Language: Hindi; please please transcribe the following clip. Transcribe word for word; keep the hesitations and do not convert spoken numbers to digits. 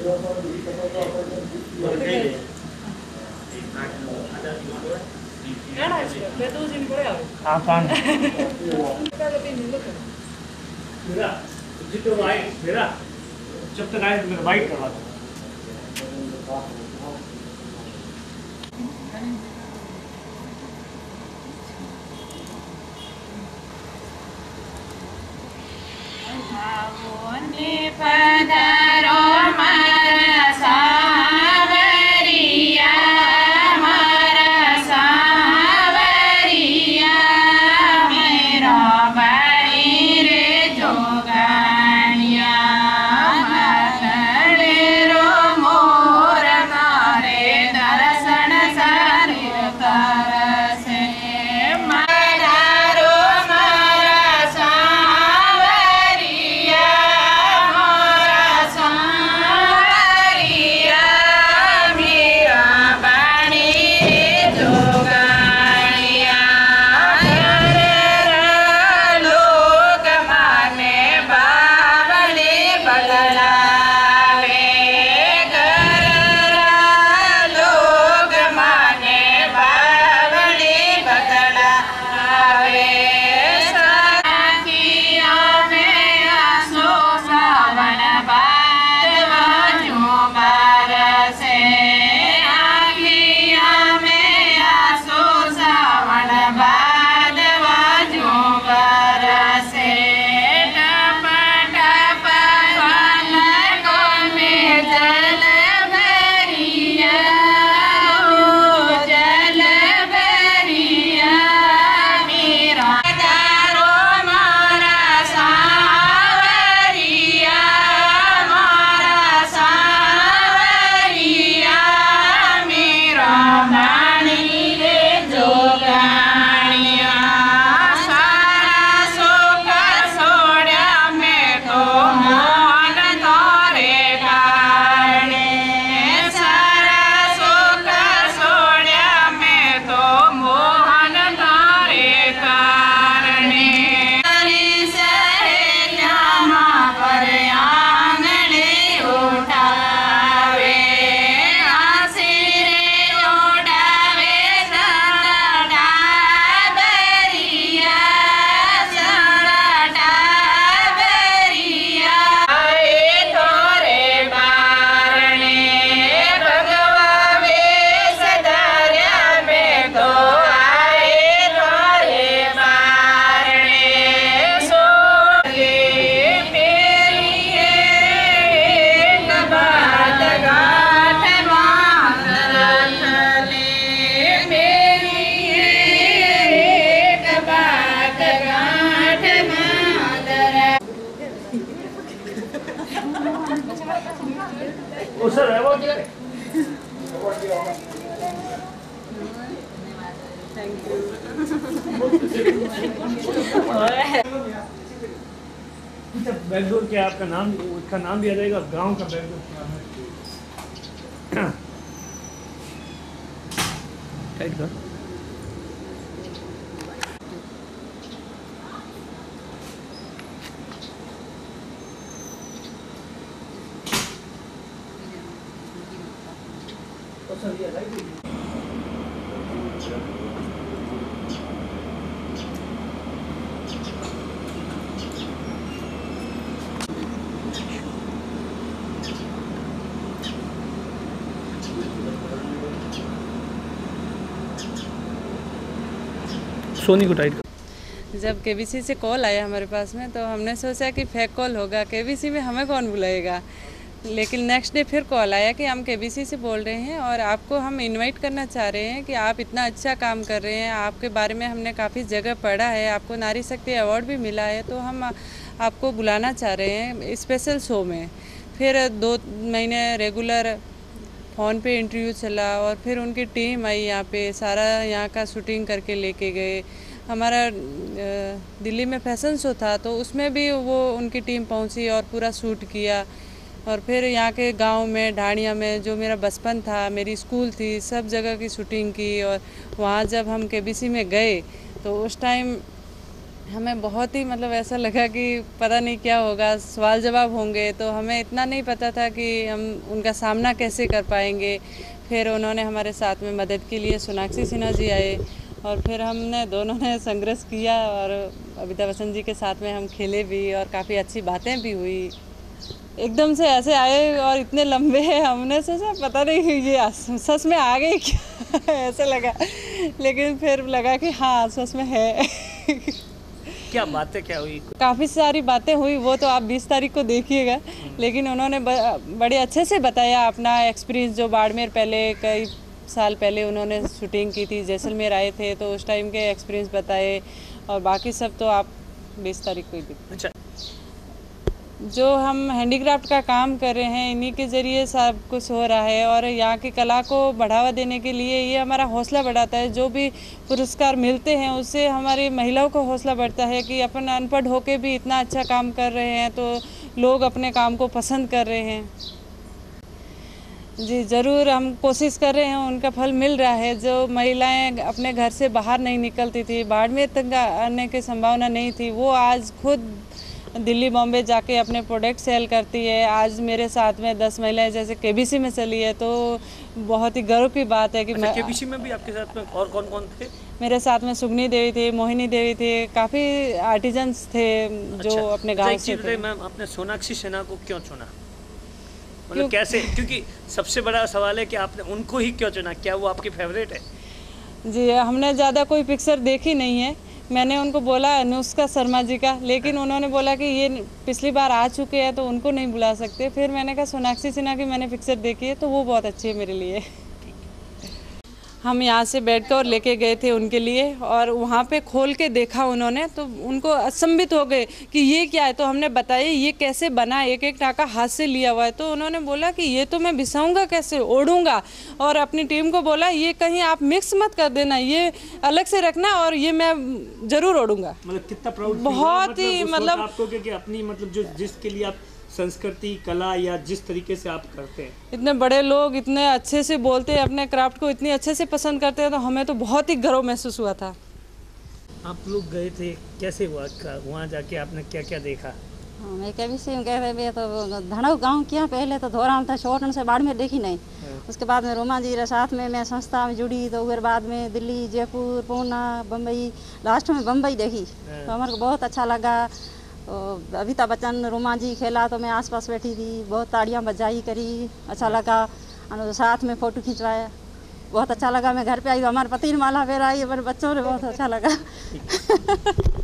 Akan. मेरा जितना वाइट मेरा जब तक आए तो मेरा वाइट करवा दो। पधारो मारा सावरिया मारा सावरिया मेरा बड़ी रे जोगानिया मतड़े रो मोर तारे दर्शन सारे तरसे पधारो मारा सावरिया ओ सर अवार्ड दे थैंक यू। बैकडोर क्या आपका नाम उसका नाम दिया जाएगा गांव का बैकडोर क्या है टाइट कर तो सर ये लाइट सोनी को टाइट कर। जब केबीसी से कॉल आया हमारे पास में तो हमने सोचा कि फेक कॉल होगा, केबीसी में हमें कौन बुलाएगा। लेकिन नेक्स्ट डे फिर कॉल आया कि हम केबीसी से बोल रहे हैं और आपको हम इनवाइट करना चाह रहे हैं कि आप इतना अच्छा काम कर रहे हैं, आपके बारे में हमने काफ़ी जगह पढ़ा है, आपको नारी शक्ति अवार्ड भी मिला है, तो हम आपको बुलाना चाह रहे हैं स्पेशल शो में। फिर दो महीने रेगुलर फ़ोन पे इंटरव्यू चला और फिर उनकी टीम आई यहाँ पे, सारा यहाँ का शूटिंग करके लेके गए। हमारा दिल्ली में फैशन शो था तो उसमें भी वो उनकी टीम पहुँची और पूरा शूट किया। और फिर यहाँ के गांव में ढाणिया में जो मेरा बचपन था, मेरी स्कूल थी, सब जगह की शूटिंग की। और वहाँ जब हम केबीसी में गए तो उस टाइम हमें बहुत ही मतलब ऐसा लगा कि पता नहीं क्या होगा, सवाल जवाब होंगे, तो हमें इतना नहीं पता था कि हम उनका सामना कैसे कर पाएंगे। फिर उन्होंने हमारे साथ में मदद के लिए सोनाक्षी सिन्हा जी आए और फिर हमने दोनों ने संघर्ष किया और अमिताभ बच्चन जी के साथ में हम खेले भी और काफ़ी अच्छी बातें भी हुई। एकदम से ऐसे आए और इतने लंबे हैं, हमने सोचा पता नहीं ये सच में आ गए क्या ऐसा लगा, लेकिन फिर लगा कि हाँ सच में है। क्या बातें क्या हुई? काफ़ी सारी बातें हुई, वो तो आप बीस तारीख को देखिएगा, लेकिन उन्होंने बड़े अच्छे से बताया अपना एक्सपीरियंस। जो बाड़मेर पहले कई साल पहले उन्होंने शूटिंग की थी, जैसलमेर आए थे तो उस टाइम के एक्सपीरियंस बताए और बाकी सब तो आप बीस तारीख को ही देखिए। अच्छा, जो हम हैंडीक्राफ्ट का काम कर रहे हैं इन्हीं के ज़रिए सब कुछ हो रहा है और यहाँ की कला को बढ़ावा देने के लिए ये हमारा हौसला बढ़ाता है। जो भी पुरस्कार मिलते हैं उससे हमारी महिलाओं को हौसला बढ़ता है कि अपन अनपढ़ होके भी इतना अच्छा काम कर रहे हैं तो लोग अपने काम को पसंद कर रहे हैं। जी ज़रूर, हम कोशिश कर रहे हैं, उनका फल मिल रहा है। जो महिलाएं अपने घर से बाहर नहीं निकलती थी, बाड़मेर तक आने की संभावना नहीं थी, वो आज खुद दिल्ली बॉम्बे जाके अपने प्रोडक्ट सेल करती है। आज मेरे साथ में दस महिलाएं जैसे केबीसी में चली है, तो बहुत ही गर्व की बात है कि अच्छा, केबीसी में भी आपके साथ में और कौन कौन थे? मेरे साथ में सुगनी देवी थी, मोहिनी देवी थी, काफ़ी आर्टिजन्स थे जो अच्छा, अपने गाँव से थे। मैम, आपने सोनाक्षी सिन्हा को क्यों चुना? मतलब कैसे? क्योंकि सबसे बड़ा सवाल है कि आपने उनको ही क्यों चुना? क्या वो आपकी फेवरेट है? जी, हमने ज़्यादा कोई पिक्चर देखी नहीं है। मैंने उनको बोला अनुष्का शर्मा जी का, लेकिन उन्होंने बोला कि ये पिछली बार आ चुके हैं तो उनको नहीं बुला सकते। फिर मैंने कहा सोनाक्षी सिन्हा की मैंने पिक्चर देखी है तो वो बहुत अच्छी है मेरे लिए। हम यहाँ से बैठ कर और लेके गए थे उनके लिए और वहाँ पे खोल के देखा उन्होंने तो उनको अचंभित हो गए कि ये क्या है। तो हमने बताया ये कैसे बना, एक एक टाका हाथ से लिया हुआ है। तो उन्होंने बोला कि ये तो मैं बिसाऊंगा कैसे, ओढ़ूंगा। और अपनी टीम को बोला ये कहीं आप मिक्स मत कर देना, ये अलग से रखना और ये मैं ज़रूर ओढ़ूंगा। मतलब कितना प्राउड, बहुत ही मतलब आपको कि अपनी मतलब जो जिसके लिए आप संस्कृति कला या जिस तरीके से आप करते हैं, इतने बड़े लोग इतने अच्छे से बोलते हैं, अपने क्राफ्ट को इतने अच्छे से पसंद करते हैं, तो हमें तो बहुत ही गर्व महसूस हुआ था। आप लोग गए थे, कैसे हुआ? वहाँ जाके आपने क्या क्या देखा? हाँ, मैं कभी से कह रहे तो धनऊ गांव किया पहले तो धोराम था, छोटन से बाड़मेर देखी नहीं। उसके बाद में रोमा जी के साथ में मैं संस्था में जुड़ी, तो फिर बाद में दिल्ली, जयपुर, पूना, बम्बई, लास्ट में बम्बई देखी तो हमारे को बहुत अच्छा लगा। अमिताभ बच्चन रोमा जी खेला तो मैं आसपास बैठी थी, बहुत ताड़ियाँ बजाई करी, अच्छा लगा। साथ में फ़ोटो खिंचवाया, बहुत अच्छा लगा। मैं घर पे आई तो हमारे पति ने माला फेराई, हमारे बच्चों ने बहुत अच्छा लगा।